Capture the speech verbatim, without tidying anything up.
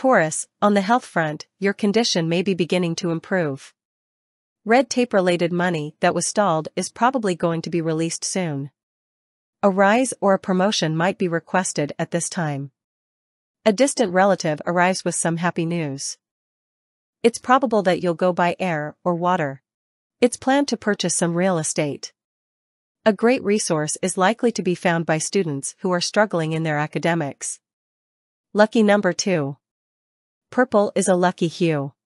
Taurus, on the health front, your condition may be beginning to improve. Red tape-related money that was stalled is probably going to be released soon. A rise or a promotion might be requested at this time. A distant relative arrives with some happy news. It's probable that you'll go by air or water. It's planned to purchase some real estate. A great resource is likely to be found by students who are struggling in their academics. Lucky number two. Purple is a lucky hue.